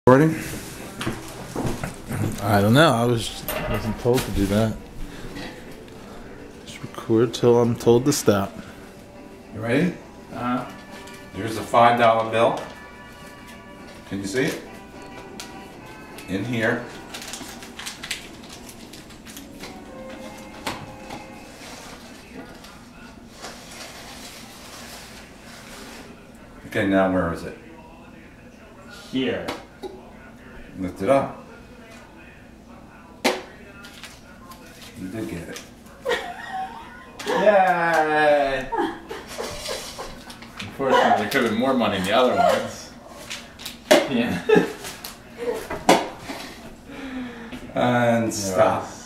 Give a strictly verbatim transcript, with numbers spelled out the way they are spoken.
Recording? I don't know. I was wasn't told to do that. Just record till I'm told to stop. You ready? Uh, Here's a five dollar bill. Can you see it? In here. Okay, now where is it? here. Lift it up. You did get it. Yay! Unfortunately, there could have been more money in the other ones. Yeah. And stop.